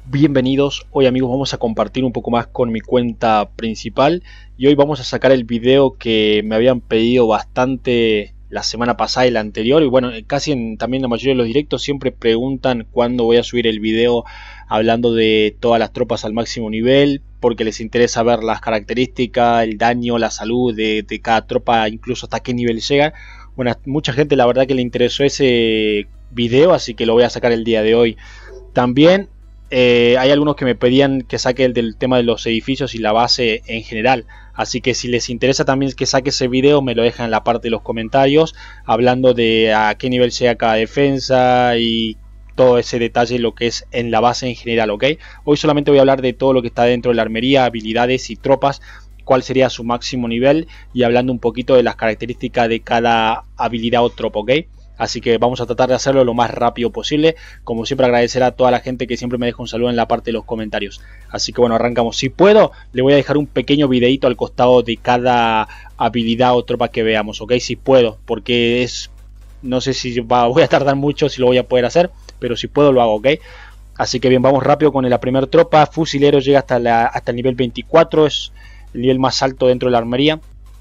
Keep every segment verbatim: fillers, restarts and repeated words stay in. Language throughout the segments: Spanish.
Bienvenidos, hoy amigos vamos a compartir un poco más con mi cuenta principal y hoy vamos a sacar el video que me habían pedido bastante la semana pasada y la anterior, y bueno, casi en, también la mayoría de los directos siempre preguntan cuándo voy a subir el video hablando de todas las tropas al máximo nivel, porque les interesa ver las características, el daño, la salud de, de cada tropa, incluso hasta qué nivel llega. Bueno, mucha gente la verdad que le interesó ese video, así que lo voy a sacar el día de hoy. También Eh, hay algunos que me pedían que saque el del tema de los edificios y la base en general, así que si les interesa también que saque ese video me lo dejan en la parte de los comentarios hablando de a qué nivel llega cada defensa y todo ese detalle, lo que es en la base en general, ¿ok? Hoy solamente voy a hablar de todo lo que está dentro de la armería, habilidades y tropas, cuál sería su máximo nivel y hablando un poquito de las características de cada habilidad o tropa, ¿ok? Así que vamos a tratar de hacerlo lo más rápido posible. Como siempre, agradecer a toda la gente que siempre me deja un saludo en la parte de los comentarios. Así que bueno, arrancamos. Si puedo, le voy a dejar un pequeño videito al costado de cada habilidad o tropa que veamos, ¿ok? Si puedo, porque es... no sé si va, voy a tardar mucho, si lo voy a poder hacer, pero si puedo lo hago, ¿ok? Así que bien, vamos rápido con la primera tropa. Fusilero llega hasta, la, hasta el nivel veinticuatro, es el nivel más alto dentro de la armería.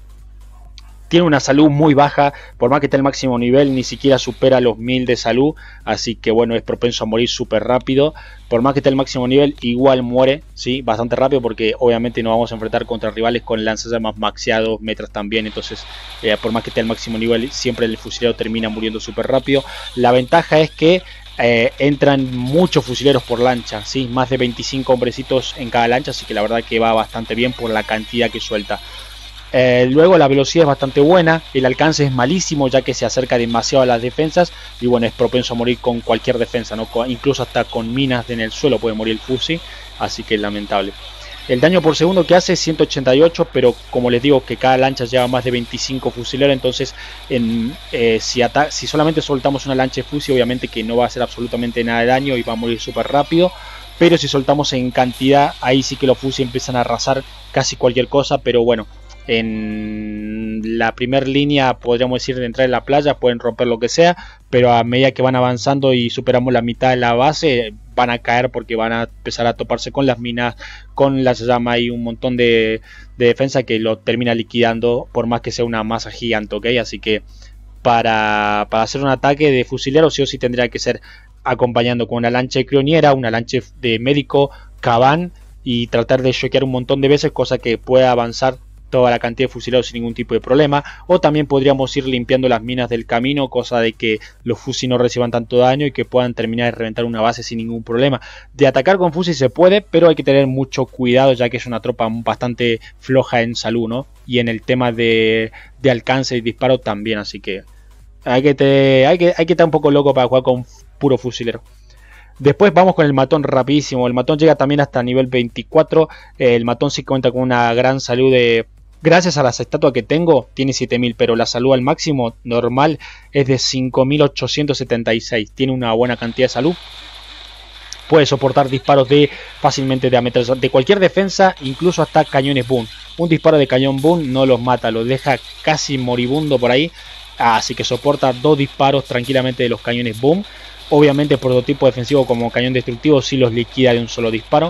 Tiene una salud muy baja, por más que esté el máximo nivel, ni siquiera supera los mil de salud, así que bueno, es propenso a morir súper rápido. Por más que esté el máximo nivel, igual muere, sí, bastante rápido, porque obviamente nos vamos a enfrentar contra rivales con lanzallamas maxeados, metras también, entonces eh, por más que esté el máximo nivel, siempre el fusilero termina muriendo súper rápido. La ventaja es que Eh, entran muchos fusileros por lancha, ¿sí? Más de veinticinco hombrecitos en cada lancha, así que la verdad que va bastante bien por la cantidad que suelta. Eh, luego la velocidad es bastante buena, el alcance es malísimo ya que se acerca demasiado a las defensas y bueno, es propenso a morir con cualquier defensa, ¿no? Incluso hasta con minas en el suelo puede morir el fusil, así que es lamentable. El daño por segundo que hace es ciento ochenta y ocho, pero como les digo que cada lancha lleva más de veinticinco fusileros, entonces en, eh, si, si solamente soltamos una lancha de fusil, obviamente que no va a hacer absolutamente nada de daño y va a morir súper rápido. Pero si soltamos en cantidad, ahí sí que los fusiles empiezan a arrasar casi cualquier cosa, pero bueno, en la primera línea, podríamos decir, de entrar en la playa, pueden romper lo que sea, pero a medida que van avanzando y superamos la mitad de la base, van a caer porque van a empezar a toparse con las minas, con las llamas y un montón de, de defensa que lo termina liquidando, por más que sea una masa gigante, ¿ok? Así que para, para hacer un ataque de fusilero, sí o sí tendría que ser acompañando con una lancha de crioniera, una lancha de médico, cabán, y tratar de choquear un montón de veces, cosa que pueda avanzar toda la cantidad de fusileros sin ningún tipo de problema. O también podríamos ir limpiando las minas del camino, cosa de que los fusiles no reciban tanto daño y que puedan terminar de reventar una base sin ningún problema. De atacar con fusil se puede, pero hay que tener mucho cuidado ya que es una tropa bastante floja en salud, ¿no? Y en el tema de, de alcance y disparo también, así que hay que, te, hay, que hay que estar un poco loco para jugar con puro fusilero. Después vamos con el matón rapidísimo. El matón llega también hasta nivel veinticuatro. El matón sí cuenta con una gran salud de... Gracias a las estatuas que tengo, tiene siete mil, pero la salud al máximo normal es de cinco mil ochocientos setenta y seis. Tiene una buena cantidad de salud. Puede soportar disparos de fácilmente de ametralladora, de cualquier defensa, incluso hasta cañones boom. Un disparo de cañón boom no los mata, los deja casi moribundo por ahí. Así que soporta dos disparos tranquilamente de los cañones boom. Obviamente prototipo defensivo como cañón destructivo sí los liquida de un solo disparo,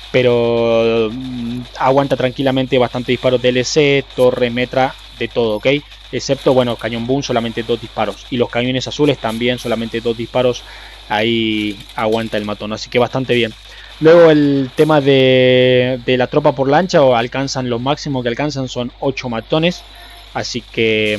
pero mmm, aguanta tranquilamente bastante disparos de L C, torre, metra, de todo, ¿ok? Excepto, bueno, cañón boom solamente dos disparos, y los cañones azules también solamente dos disparos, ahí aguanta el matón, así que bastante bien. Luego el tema de, de la tropa por lancha, o alcanzan lo máximo que alcanzan son ocho matones, así que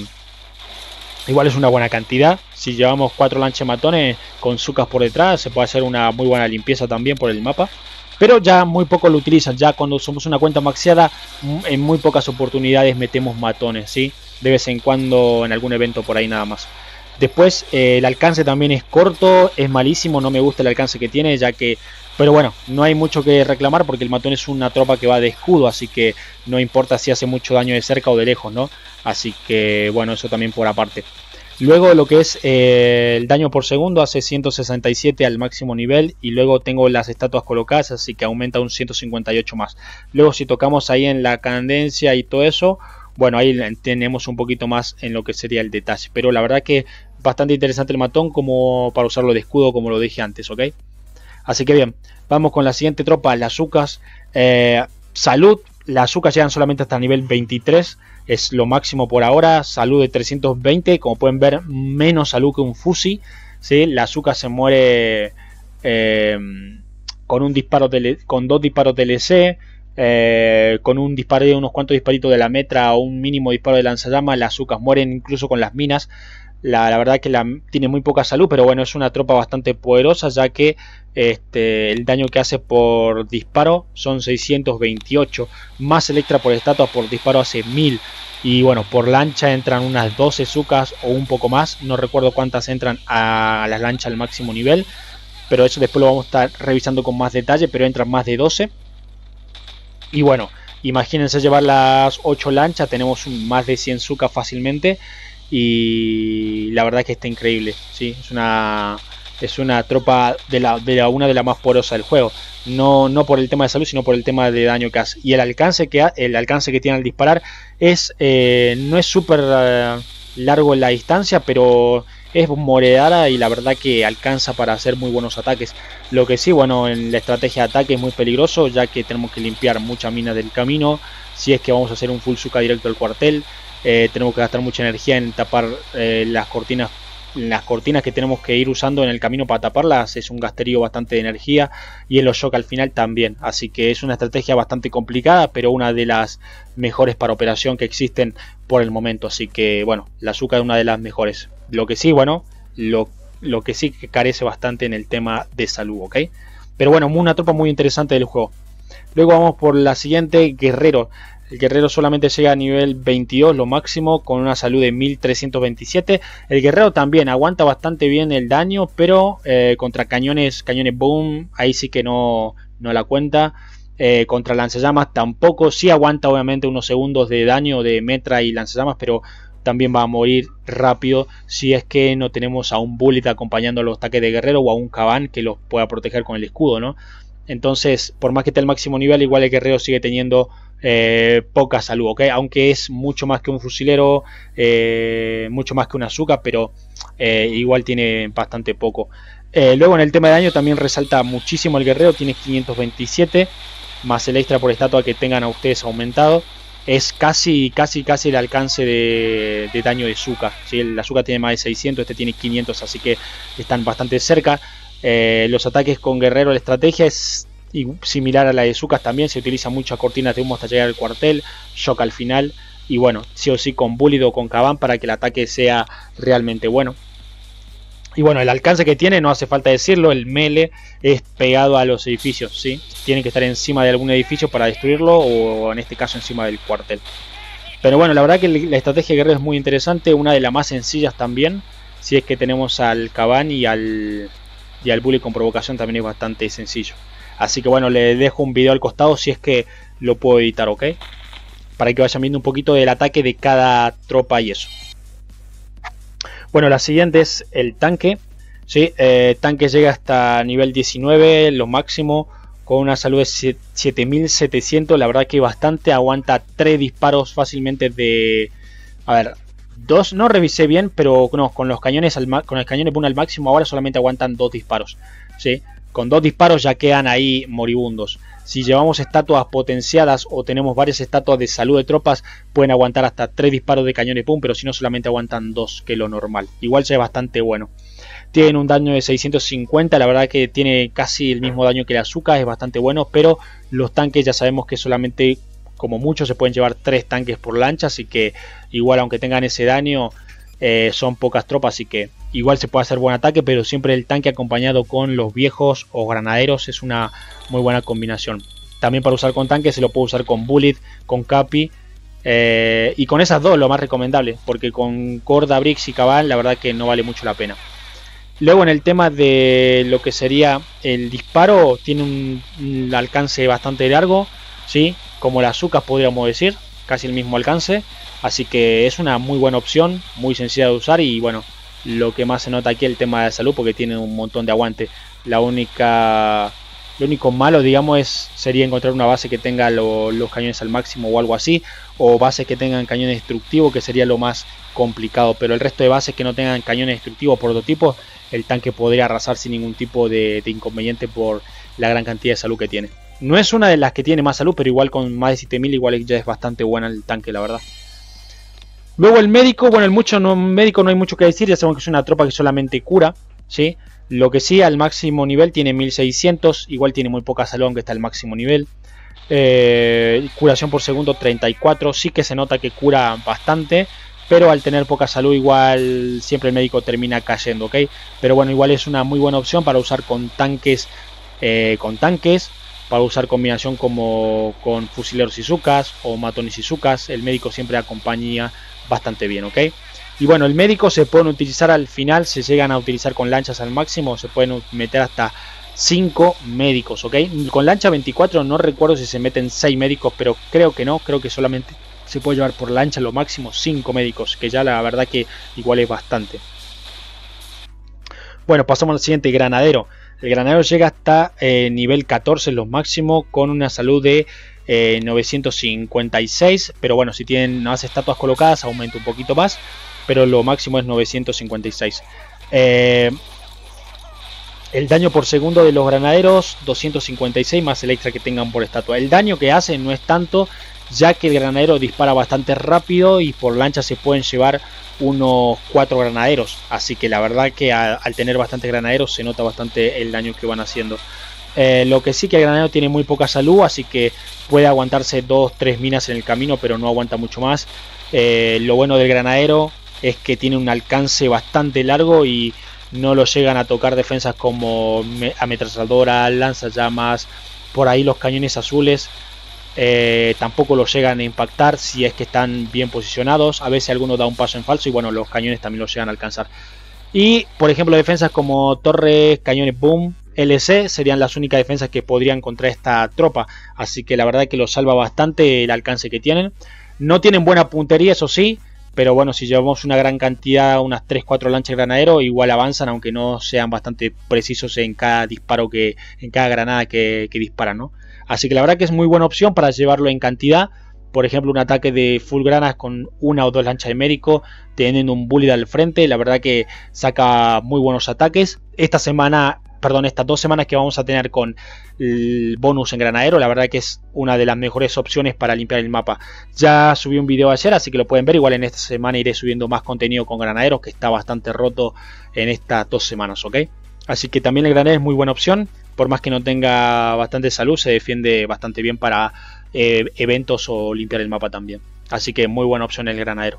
igual es una buena cantidad. Si llevamos cuatro lanchas matones con sucas por detrás, se puede hacer una muy buena limpieza también por el mapa. Pero ya muy poco lo utilizan. Ya cuando somos una cuenta maxeada, en muy pocas oportunidades metemos matones, ¿sí? De vez en cuando en algún evento por ahí nada más. Después eh, el alcance también es corto, es malísimo, no me gusta el alcance que tiene, ya que... Pero bueno, no hay mucho que reclamar porque el matón es una tropa que va de escudo, así que no importa si hace mucho daño de cerca o de lejos, ¿no? Así que bueno, eso también por aparte. Luego lo que es eh, el daño por segundo hace ciento sesenta y siete al máximo nivel, y luego tengo las estatuas colocadas, así que aumenta un ciento cincuenta y ocho más. Luego si tocamos ahí en la cadencia y todo eso, bueno, ahí tenemos un poquito más en lo que sería el detalle, pero la verdad que bastante interesante el matón como para usarlo de escudo, como lo dije antes, ¿ok? Así que bien, vamos con la siguiente tropa, las Zukas. Eh, salud, las Zukas llegan solamente hasta nivel veintitrés, es lo máximo por ahora. Salud de trescientos veinte, como pueden ver, menos salud que un Fusi, ¿sí? La Zuka se muere eh, con un disparo tele, con dos disparos T L C, eh, con un disparo de unos cuantos disparitos de la metra o un mínimo disparo de lanzallamas. Las Zukas mueren incluso con las minas. La, la verdad que la, tiene muy poca salud, pero bueno, es una tropa bastante poderosa, ya que este, el daño que hace por disparo son seiscientos veintiocho, más el extra por estatua por disparo hace mil. Y bueno, por lancha entran unas doce Zukas o un poco más, no recuerdo cuántas entran a las lanchas al máximo nivel, pero eso después lo vamos a estar revisando con más detalle, pero entran más de doce. Y bueno, imagínense llevar las ocho lanchas, tenemos un, más de cien Zukas fácilmente. Y la verdad que está increíble, ¿sí? Es una es una tropa de la, de la una de las más poderosas del juego. No, no por el tema de salud, sino por el tema de daño que hace. Y el alcance que, ha, el alcance que tiene al disparar es eh, no es súper uh, largo en la distancia, pero es moredara y la verdad que alcanza para hacer muy buenos ataques. Lo que sí, bueno, en la estrategia de ataque es muy peligroso, ya que tenemos que limpiar mucha mina del camino. Si es que vamos a hacer un full Zuka directo al cuartel. Eh, tenemos que gastar mucha energía en tapar eh, las cortinas las cortinas que tenemos que ir usando en el camino para taparlas. Es un gasterío bastante de energía, y en los shock al final también, así que es una estrategia bastante complicada, pero una de las mejores para operación que existen por el momento. Así que bueno, la Zuka es una de las mejores. Lo que sí, bueno, lo, lo que sí que carece bastante en el tema de salud, ¿ok? Pero bueno, una tropa muy interesante del juego. Luego vamos por la siguiente, Guerrero. El guerrero solamente llega a nivel veintidós, lo máximo, con una salud de mil trescientos veintisiete. El guerrero también aguanta bastante bien el daño, pero eh, contra cañones, cañones boom, ahí sí que no, no la cuenta. Eh, contra lanzallamas tampoco, sí aguanta obviamente unos segundos de daño de metra y lanzallamas, pero también va a morir rápido si es que no tenemos a un bullet acompañando los ataques de guerrero o a un Kaban que los pueda proteger con el escudo, ¿no? Entonces, por más que esté al máximo nivel, igual el guerrero sigue teniendo eh, poca salud, ¿ok? Aunque es mucho más que un fusilero, eh, mucho más que una Zuka, pero eh, igual tiene bastante poco. Eh, luego en el tema de daño también resalta muchísimo el guerrero, tiene quinientos veintisiete, más el extra por estatua que tengan a ustedes aumentado. Es casi, casi, casi el alcance de, de daño de Zuka, ¿sí? La Zuka tiene más de seiscientos, este tiene quinientos, así que están bastante cerca. Eh, los ataques con guerrero, la estrategia es similar a la de Zuka también, se utiliza muchas cortinas de humo hasta llegar al cuartel, shock al final, y bueno, sí o sí con bullet o con Kaban para que el ataque sea realmente bueno. Y bueno, el alcance que tiene, no hace falta decirlo, el melee es pegado a los edificios, ¿sí? Tiene que estar encima de algún edificio para destruirlo, o en este caso encima del cuartel. Pero bueno, la verdad que la estrategia de guerrero es muy interesante, una de las más sencillas también, si es que tenemos al Kaban y al... y al bullet con provocación también es bastante sencillo. Así que bueno, le dejo un video al costado si es que lo puedo editar, ¿ok? Para que vayan viendo un poquito del ataque de cada tropa y eso. Bueno, la siguiente es el tanque, ¿sí? Eh, tanque llega hasta nivel diecinueve, lo máximo, con una salud de siete mil setecientos. La verdad que bastante, aguanta tres disparos fácilmente de... A ver... Dos, no revisé bien, pero no, con los cañones al con el cañón boom al máximo ahora solamente aguantan dos disparos, ¿sí? Con dos disparos ya quedan ahí moribundos. Si llevamos estatuas potenciadas o tenemos varias estatuas de salud de tropas, pueden aguantar hasta tres disparos de cañones boom, pero si no solamente aguantan dos, que es lo normal. Igual ya es bastante bueno. Tienen un daño de seiscientos cincuenta, la verdad que tiene casi el mismo daño que la Zuka, es bastante bueno, pero los tanques ya sabemos que solamente... como mucho se pueden llevar tres tanques por lancha, así que igual aunque tengan ese daño eh, son pocas tropas, así que igual se puede hacer buen ataque, pero siempre el tanque acompañado con los viejos o granaderos es una muy buena combinación. También para usar con tanque se lo puede usar con bullet, con capi, eh, y con esas dos lo más recomendable, porque con corda, bricks y cabal la verdad que no vale mucho la pena. Luego en el tema de lo que sería el disparo, tiene un, un alcance bastante largo, ¿sí? Como las Zuka podríamos decir, casi el mismo alcance, así que es una muy buena opción, muy sencilla de usar. Y bueno, lo que más se nota aquí es el tema de salud, porque tiene un montón de aguante. La única, lo único malo, digamos, es sería encontrar una base que tenga lo, los cañones al máximo o algo así, o bases que tengan cañones destructivos, que sería lo más complicado. Pero el resto de bases que no tengan cañones destructivos por prototipo el tanque podría arrasar sin ningún tipo de, de inconveniente por la gran cantidad de salud que tiene. No es una de las que tiene más salud, pero igual con más de siete mil igual ya es bastante buena el tanque, la verdad. Luego el médico, bueno, el mucho no, médico no hay mucho que decir, ya sabemos que es una tropa que solamente cura, ¿sí? Lo que sí, al máximo nivel tiene mil seiscientos, igual tiene muy poca salud aunque está al máximo nivel. Eh, curación por segundo treinta y cuatro, sí que se nota que cura bastante, pero al tener poca salud igual siempre el médico termina cayendo, ¿ok? Pero bueno, igual es una muy buena opción para usar con tanques, eh, con tanques, para usar combinación como con fusileros Izukas o matones Izukas, el médico siempre acompaña bastante bien, ¿ok? Y bueno, el médico se pueden utilizar al final, se llegan a utilizar con lanchas al máximo, se pueden meter hasta cinco médicos, ¿ok? Con lancha veinticuatro no recuerdo si se meten seis médicos, pero creo que no, creo que solamente se puede llevar por lancha lo máximo cinco médicos, que ya la verdad que igual es bastante. Bueno, pasamos al siguiente, granadero. El granadero llega hasta eh, nivel catorce, lo máximo, con una salud de eh, novecientos cincuenta y seis, pero bueno, si tienen más estatuas colocadas aumenta un poquito más, pero lo máximo es novecientos cincuenta y seis. Eh, el daño por segundo de los granaderos doscientos cincuenta y seis más el extra que tengan por estatua. El daño que hace no es tanto, ya que el granadero dispara bastante rápido y por lancha se pueden llevar unos cuatro granaderos, así que la verdad que a, al tener bastantes granaderos se nota bastante el daño que van haciendo. Eh, lo que sí que el granadero tiene muy poca salud, así que puede aguantarse dos tres minas en el camino, pero no aguanta mucho más. Eh, lo bueno del granadero es que tiene un alcance bastante largo y no lo llegan a tocar defensas como ametralladora, lanzallamas, por ahí los cañones azules. Eh, tampoco los llegan a impactar si es que están bien posicionados. A veces alguno da un paso en falso y bueno, los cañones también los llegan a alcanzar. Y por ejemplo defensas como torres, cañones boom, L C serían las únicas defensas que podrían contra esta tropa, así que la verdad que los salva bastante el alcance que tienen. No tienen buena puntería, eso sí, pero bueno, si llevamos una gran cantidad, unas tres cuatro lanchas granadero, igual avanzan, aunque no sean bastante precisos en cada disparo que, en cada granada que, que disparan, ¿no? Así que la verdad que es muy buena opción para llevarlo en cantidad. Por ejemplo, un ataque de full granas con una o dos lanchas de médico, teniendo un bullet al frente, la verdad que saca muy buenos ataques. Esta semana, perdón, estas dos semanas que vamos a tener con el bonus en granadero, la verdad que es una de las mejores opciones para limpiar el mapa. Ya subí un video ayer, así que lo pueden ver. Igual en esta semana iré subiendo más contenido con granaderos, que está bastante roto en estas dos semanas, ¿ok? Así que también el granadero es muy buena opción. Por más que no tenga bastante salud, se defiende bastante bien para eh, eventos o limpiar el mapa también. Así que muy buena opción el granadero.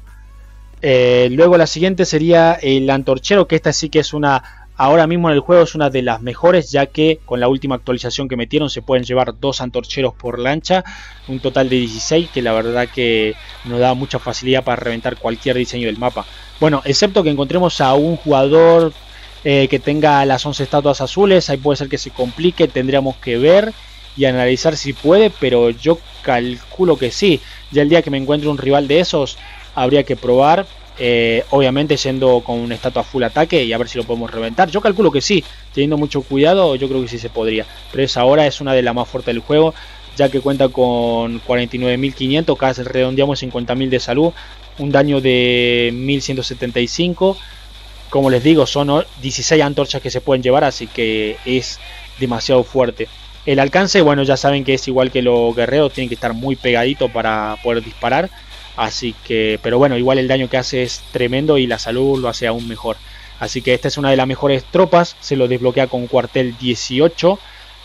Eh, luego la siguiente sería el antorchero, que esta sí que es una, ahora mismo en el juego es una de las mejores, ya que con la última actualización que metieron se pueden llevar dos antorcheros por lancha, un total de dieciséis, que la verdad que nos da mucha facilidad para reventar cualquier diseño del mapa. Bueno, excepto que encontremos a un jugador Eh, que tenga las once estatuas azules, ahí puede ser que se complique, tendríamos que ver y analizar si puede, pero yo calculo que sí. Ya el día que me encuentre un rival de esos, habría que probar, eh, obviamente yendo con una estatua full ataque y a ver si lo podemos reventar. Yo calculo que sí, teniendo mucho cuidado, yo creo que sí se podría, pero esa ahora es una de las más fuertes del juego, ya que cuenta con cuarenta y nueve mil quinientos, casi redondeamos cincuenta mil de salud, un daño de mil ciento setenta y cinco. Como les digo, son dieciséis antorchas que se pueden llevar, así que es demasiado fuerte. El alcance, bueno, ya saben que es igual que los guerreros, tienen que estar muy pegaditos para poder disparar. Así que, pero bueno, igual el daño que hace es tremendo y la salud lo hace aún mejor. Así que esta es una de las mejores tropas, se lo desbloquea con cuartel dieciocho.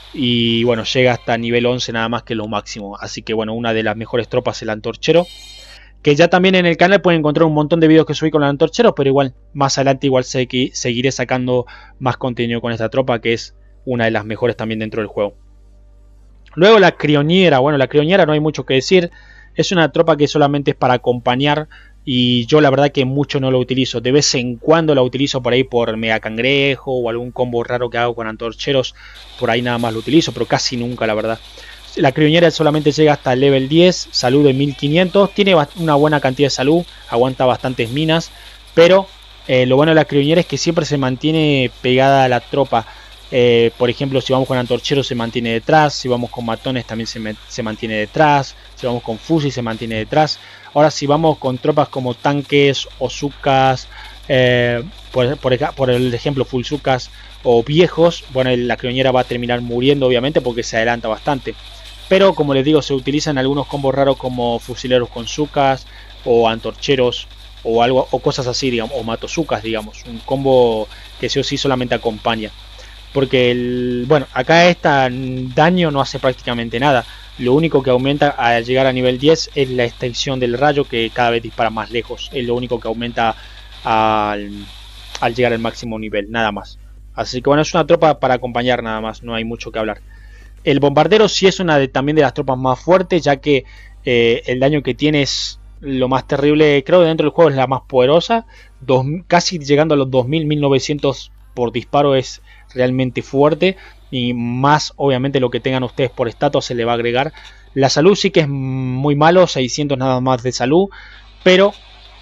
Y bueno, llega hasta nivel once nada más que lo máximo. Así que bueno, una de las mejores tropas el antorchero. Que ya también en el canal pueden encontrar un montón de videos que subí con el antorchero, pero igual más adelante igual sé que seguiré sacando más contenido con esta tropa, que es una de las mejores también dentro del juego. Luego la crioñera, bueno, la crioñera no hay mucho que decir, es una tropa que solamente es para acompañar y yo la verdad que mucho no lo utilizo. De vez en cuando la utilizo por ahí por mega cangrejo o algún combo raro que hago con antorcheros, por ahí nada más lo utilizo, pero casi nunca la verdad. La crioñera solamente llega hasta el level diez, salud de mil quinientos, tiene una buena cantidad de salud, aguanta bastantes minas, pero eh, lo bueno de la crioñera es que siempre se mantiene pegada a la tropa. Eh, por ejemplo, si vamos con antorcheros se mantiene detrás, si vamos con matones también se, me, se mantiene detrás, si vamos con fusil se mantiene detrás. Ahora si vamos con tropas como tanques, ozukas, eh, por, por, por el ejemplo Fullsukas o viejos, bueno, la crioñera va a terminar muriendo obviamente porque se adelanta bastante. Pero como les digo, se utilizan algunos combos raros como fusileros con Zukas o antorcheros o algo o cosas así, digamos, o matozukas, digamos, un combo que sí o sí solamente acompaña. Porque el, bueno, acá este daño no hace prácticamente nada. Lo único que aumenta al llegar a nivel diez es la extensión del rayo, que cada vez dispara más lejos. Es lo único que aumenta al, al llegar al máximo nivel, nada más. Así que bueno, es una tropa para acompañar nada más, no hay mucho que hablar. El bombardero sí es una de, también de las tropas más fuertes, ya que eh, el daño que tiene es lo más terrible. Creo que dentro del juego es la más poderosa, dos, casi llegando a los dos mil, mil novecientos por disparo es realmente fuerte. Y más obviamente lo que tengan ustedes por estatua se le va a agregar. La salud sí que es muy malo, seiscientos nada más de salud, pero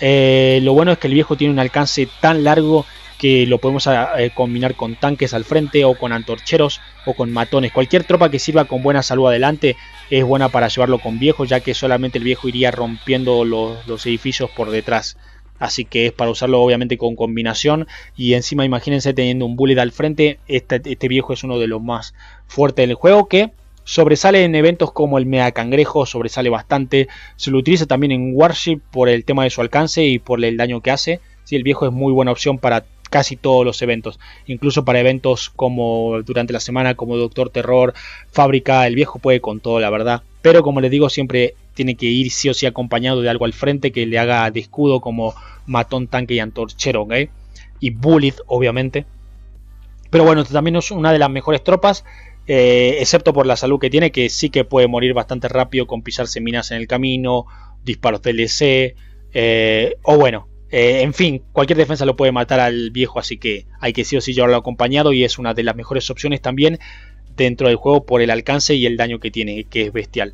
eh, lo bueno es que el viejo tiene un alcance tan largo que lo podemos eh, combinar con tanques al frente o con antorcheros o con matones. Cualquier tropa que sirva con buena salud adelante es buena para llevarlo con viejo, ya que solamente el viejo iría rompiendo los, los edificios por detrás. Así que es para usarlo obviamente con combinación. Y encima imagínense teniendo un bullet al frente. Este, este viejo es uno de los más fuertes del juego, que sobresale en eventos como el Mega Cangrejo, sobresale bastante. Se lo utiliza también en Warship por el tema de su alcance y por el daño que hace. Sí, el viejo es muy buena opción para casi todos los eventos, incluso para eventos como durante la semana como Doctor Terror, Fábrica. El viejo puede con todo, la verdad, pero como les digo, siempre tiene que ir sí o sí acompañado de algo al frente que le haga de escudo, como matón, tanque y antorchero, ¿ok? Y bullet obviamente. Pero bueno, también es una de las mejores tropas, eh, excepto por la salud que tiene, que sí que puede morir bastante rápido con pisarse minas en el camino, disparos D L C, eh, o bueno, Eh, en fin, cualquier defensa lo puede matar al viejo, así que hay que sí o sí llevarlo acompañado, y es una de las mejores opciones también dentro del juego por el alcance y el daño que tiene, que es bestial.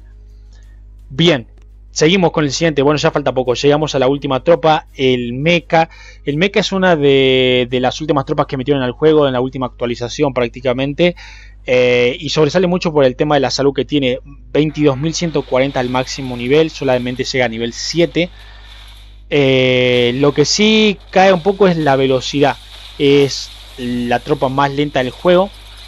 Bien, seguimos con el siguiente. Bueno, ya falta poco, llegamos a la última tropa, el mecha. El mecha es una de, de las últimas tropas que metieron al juego en la última actualización prácticamente, eh, y sobresale mucho por el tema de la salud que tiene. Veintidós mil ciento cuarenta al máximo nivel, solamente llega a nivel siete. Eh, lo que sí cae un poco es la velocidad. Es la tropa más lenta del juego,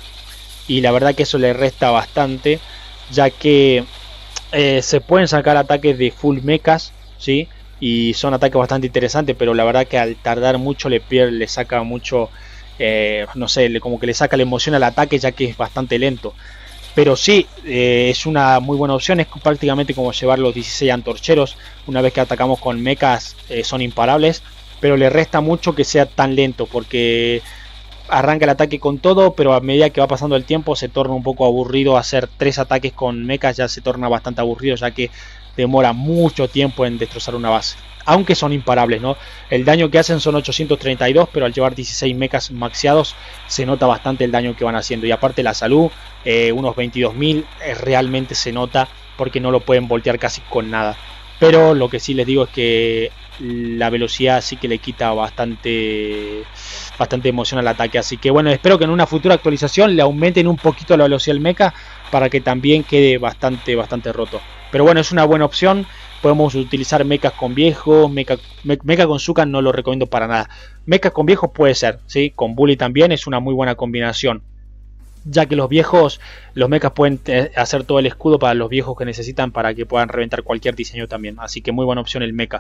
y la verdad que eso le resta bastante, ya que eh, se pueden sacar ataques de full mechas, ¿sí? Y son ataques bastante interesantes, pero la verdad que al tardar mucho le pierde, le saca mucho, eh, no sé, le, como que le saca la emoción al ataque, ya que es bastante lento. Pero sí, eh, es una muy buena opción. Es prácticamente como llevar los dieciséis antorcheros. Una vez que atacamos con mechas, eh, son imparables. Pero le resta mucho que sea tan lento, porque arranca el ataque con todo, pero a medida que va pasando el tiempo se torna un poco aburrido. Hacer tres ataques con mechas ya se torna bastante aburrido, ya que demora mucho tiempo en destrozar una base. Aunque son imparables, ¿no? El daño que hacen son ochocientos treinta y dos, pero al llevar dieciséis mechas maxeados se nota bastante el daño que van haciendo. Y aparte la salud, eh, unos veintidós mil, eh, realmente se nota, porque no lo pueden voltear casi con nada. Pero lo que sí les digo es que la velocidad sí que le quita bastante, bastante emoción al ataque. Así que bueno, espero que en una futura actualización le aumenten un poquito la velocidad del mecha, para que también quede bastante, bastante roto. Pero bueno, es una buena opción. Podemos utilizar mechas con viejos, mecha, me, mecha con Zuka no lo recomiendo para nada. Mechas con viejos puede ser, ¿sí? Con bully también es una muy buena combinación, ya que los viejos, los mechas pueden hacer todo el escudo para los viejos que necesitan, para que puedan reventar cualquier diseño también. Así que muy buena opción el mecha,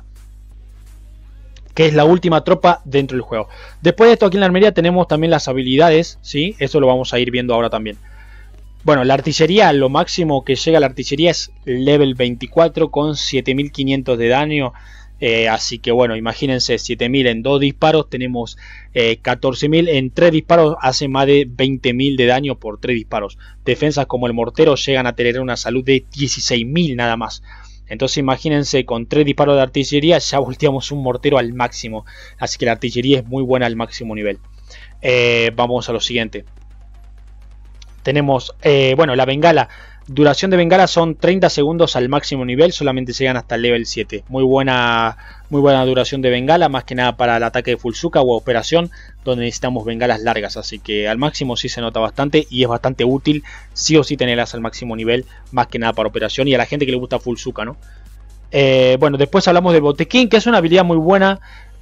que es la última tropa dentro del juego. Después de esto, aquí en la armería tenemos también las habilidades, ¿sí? Eso lo vamos a ir viendo ahora también. Bueno, la artillería, lo máximo que llega a la artillería es level veinticuatro con siete mil quinientos de daño. Eh, así que bueno, imagínense, siete mil en dos disparos, tenemos eh, catorce mil en tres disparos, hace más de veinte mil de daño por tres disparos. Defensas como el mortero llegan a tener una salud de dieciséis mil nada más. Entonces imagínense, con tres disparos de artillería ya volteamos un mortero al máximo. Así que la artillería es muy buena al máximo nivel. Eh, vamos a lo siguiente. Tenemos, eh, bueno, la bengala. Duración de bengala son treinta segundos al máximo nivel, solamente llegan hasta el level siete. Muy buena, muy buena duración de bengala, más que nada para el ataque de Fullsuka o operación, donde necesitamos bengalas largas. Así que al máximo sí se nota bastante, y es bastante útil sí o sí tenerlas al máximo nivel, más que nada para operación y a la gente que le gusta Fullsuka, ¿no? Eh, bueno, después hablamos del botequín, que es una habilidad muy buena.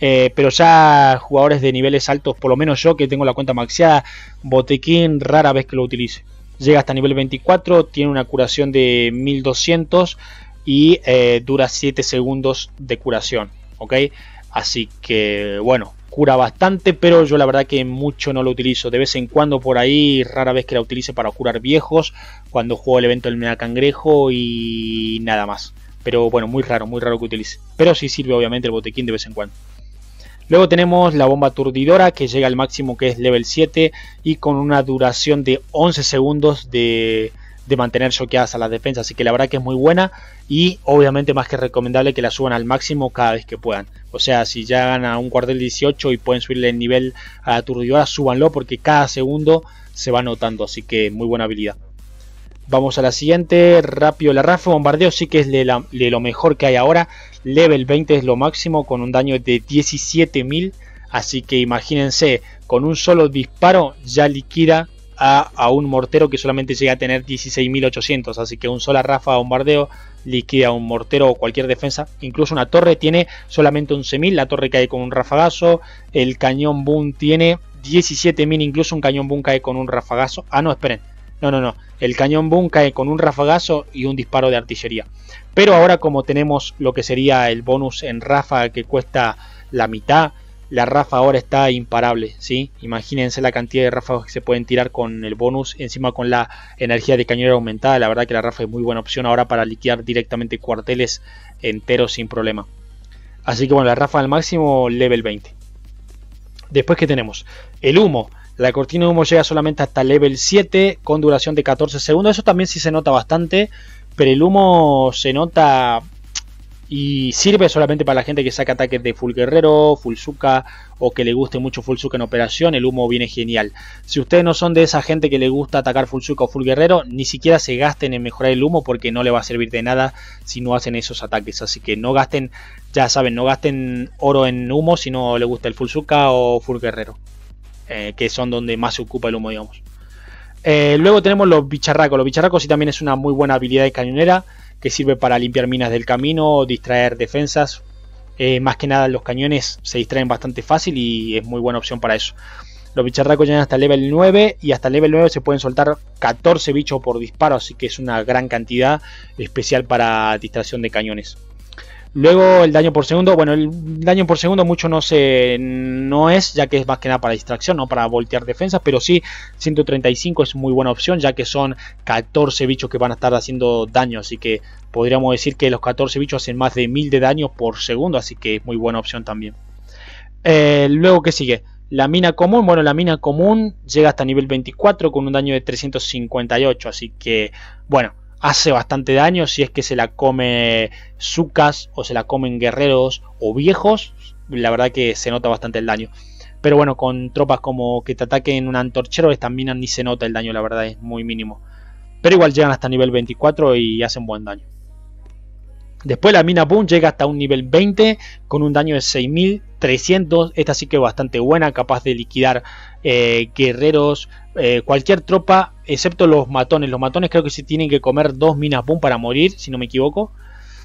Eh, pero ya jugadores de niveles altos, por lo menos yo que tengo la cuenta maxeada, botiquín rara vez que lo utilice. Llega hasta nivel veinticuatro, tiene una curación de mil doscientos y eh, dura siete segundos de curación, ¿ok? Así que bueno, cura bastante, pero yo la verdad que mucho no lo utilizo. De vez en cuando por ahí, rara vez que la utilice para curar viejos, cuando juego el evento del Mega Cangrejo y nada más. Pero bueno, muy raro, muy raro que utilice. Pero sí sirve obviamente el botiquín de vez en cuando. Luego tenemos la bomba aturdidora que llega al máximo, que es level siete, y con una duración de once segundos de, de mantener choqueadas a las defensas. Así que la verdad que es muy buena y obviamente más que recomendable que la suban al máximo cada vez que puedan. O sea, si ya ganan un cuartel dieciocho y pueden subirle el nivel a la aturdidora, súbanlo porque cada segundo se va notando. Así que muy buena habilidad. Vamos a la siguiente, rápido la Rafa Bombardeo, sí que es de, la, de lo mejor que hay ahora. Level veinte es lo máximo con un daño de diecisiete mil, así que imagínense, con un solo disparo ya liquida a, a un mortero que solamente llega a tener dieciséis mil ochocientos, así que un sola Rafa Bombardeo liquida a un mortero o cualquier defensa. Incluso una torre tiene solamente once mil, la torre cae con un rafagazo, el cañón boom tiene diecisiete mil, incluso un cañón boom cae con un rafagazo. Ah no, esperen. No, no, no. El cañón boom cae con un rafagazo y un disparo de artillería. Pero ahora como tenemos lo que sería el bonus en ráfaga que cuesta la mitad, la ráfaga ahora está imparable, ¿sí? Imagínense la cantidad de ráfagas que se pueden tirar con el bonus, encima con la energía de cañonera aumentada. La verdad que la ráfaga es muy buena opción ahora para liquidar directamente cuarteles enteros sin problema. Así que bueno, la ráfaga al máximo level veinte. Después, ¿qué tenemos? El humo. La cortina de humo llega solamente hasta level siete con duración de catorce segundos. Eso también sí se nota bastante, pero el humo se nota y sirve solamente para la gente que saca ataques de full guerrero, full Zuka o que le guste mucho full Zuka en operación. El humo viene genial. Si ustedes no son de esa gente que le gusta atacar full Zuka o full guerrero, ni siquiera se gasten en mejorar el humo porque no le va a servir de nada si no hacen esos ataques. Así que no gasten, ya saben, no gasten oro en humo si no le gusta el full Zuka o full guerrero. Eh, que son donde más se ocupa el humo, digamos. Eh, luego tenemos los bicharracos. Los bicharracos sí también es una muy buena habilidad de cañonera que sirve para limpiar minas del camino, distraer defensas. Eh, más que nada los cañones se distraen bastante fácil y es muy buena opción para eso. Los bicharracos llegan hasta level nueve y hasta level nueve se pueden soltar catorce bichos por disparo, así que es una gran cantidad especial para distracción de cañones. Luego el daño por segundo, bueno, el daño por segundo mucho no se no es, ya que es más que nada para distracción, no para voltear defensas, pero sí ciento treinta y cinco es muy buena opción, ya que son catorce bichos que van a estar haciendo daño, así que podríamos decir que los catorce bichos hacen más de mil de daño por segundo, así que es muy buena opción también. Eh, luego, ¿qué sigue? La mina común, bueno, la mina común llega hasta nivel veinticuatro con un daño de trescientos cincuenta y ocho, así que, bueno, hace bastante daño si es que se la come Zukas o se la comen guerreros o viejos. La verdad que se nota bastante el daño. Pero bueno, con tropas como que te ataquen un antorchero, esta mina ni se nota el daño, la verdad es muy mínimo. Pero igual llegan hasta nivel veinticuatro y hacen buen daño. Después la mina boom llega hasta un nivel veinte con un daño de seis mil trescientos. Esta sí que es bastante buena, capaz de liquidar eh, guerreros, eh, cualquier tropa, excepto los matones. Los matones creo que se tienen que comer dos minas boom para morir, si no me equivoco.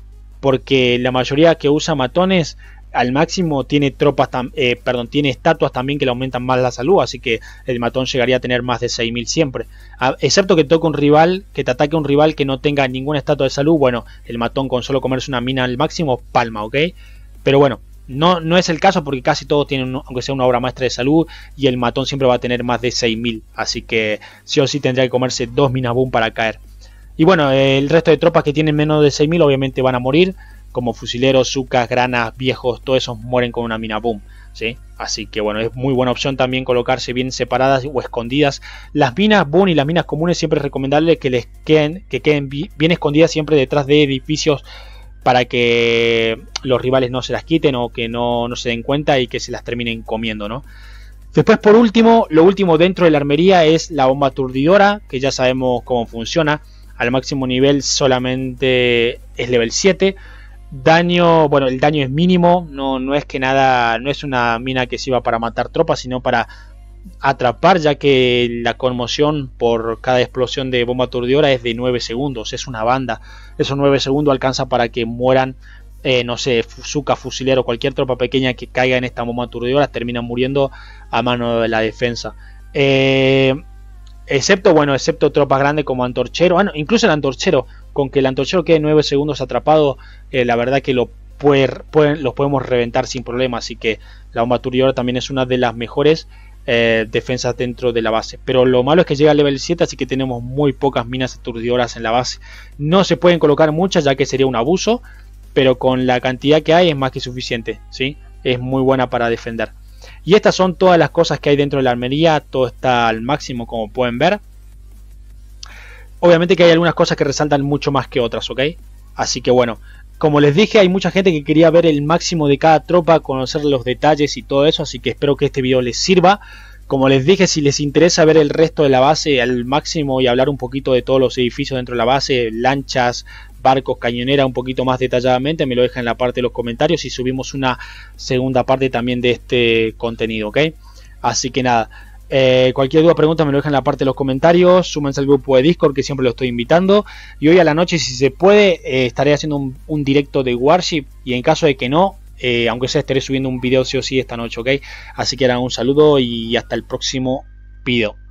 Porque la mayoría que usa matones al máximo tiene tropas, eh, perdón, tiene estatuas también que le aumentan más la salud, así que el matón llegaría a tener más de seis mil siempre. Ah, excepto que toque un rival, que te ataque un rival que no tenga ninguna estatua de salud, bueno, el matón con solo comerse una mina al máximo, palma, ¿ok? Pero bueno, no, no es el caso porque casi todos tienen, aunque sea una obra maestra de salud, y el matón siempre va a tener más de seis mil, así que sí o sí tendría que comerse dos minas boom para caer. Y bueno, el resto de tropas que tienen menos de seis mil obviamente van a morir, como fusileros, Zukas, granas, viejos, todos esos mueren con una mina boom, ¿sí? Así que bueno, es muy buena opción también colocarse bien separadas o escondidas. Las minas boom y las minas comunes siempre es recomendable que les queden, que queden bien escondidas siempre detrás de edificios para que los rivales no se las quiten o que no, no se den cuenta y que se las terminen comiendo, ¿no? Después, por último, lo último dentro de la armería es la bomba aturdidora, que ya sabemos cómo funciona. Al máximo nivel solamente es level siete. Daño, bueno, el daño es mínimo, no, no es que nada, no es una mina que sirva para matar tropas, sino para atrapar, ya que la conmoción por cada explosión de bomba aturdidora es de nueve segundos, es una banda. Esos nueve segundos alcanza para que mueran eh, no sé, Zuka, fusilero, cualquier tropa pequeña que caiga en esta bomba aturdidora termina muriendo a mano de la defensa. Eh, excepto, bueno, excepto tropas grandes como antorchero, bueno, incluso el antorchero, con que el antorchero quede nueve segundos atrapado, eh, la verdad que lo puede, puede, los podemos reventar sin problema, así que la bomba aturdidora también es una de las mejores eh, defensas dentro de la base. Pero lo malo es que llega al level siete, así que tenemos muy pocas minas aturdidoras en la base. No se pueden colocar muchas, ya que sería un abuso, pero con la cantidad que hay es más que suficiente, ¿sí? Es muy buena para defender. Y estas son todas las cosas que hay dentro de la armería, todo está al máximo como pueden ver. Obviamente que hay algunas cosas que resaltan mucho más que otras, ¿ok? Así que bueno, como les dije, hay mucha gente que quería ver el máximo de cada tropa, conocer los detalles y todo eso, así que espero que este video les sirva. Como les dije, si les interesa ver el resto de la base al máximo y hablar un poquito de todos los edificios dentro de la base, lanchas, barcos, cañonera, un poquito más detalladamente, me lo dejan en la parte de los comentarios y subimos una segunda parte también de este contenido, ¿ok? Así que nada, eh, cualquier duda o pregunta me lo dejan en la parte de los comentarios, súmense al grupo de Discord que siempre lo estoy invitando, y hoy a la noche, si se puede, eh, estaré haciendo un, un directo de Warship, y en caso de que no, eh, aunque sea, estaré subiendo un video sí o sí esta noche, ¿ok? Así que nada, un saludo y hasta el próximo video.